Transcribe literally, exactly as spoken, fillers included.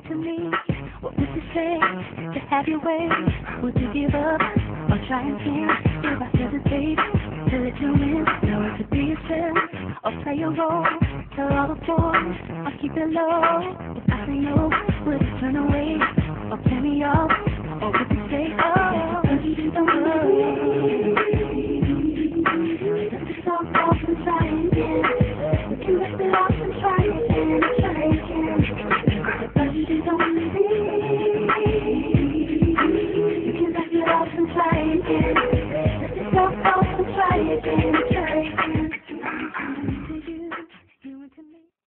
to me. What would you say to have your way? Would you give up or try and think? If I hesitate to let you in, know it to be yourself or play a role. Tell all the boys I'll keep it low. If I say no, would you turn away or play me off? Or would you say, oh, don't you do the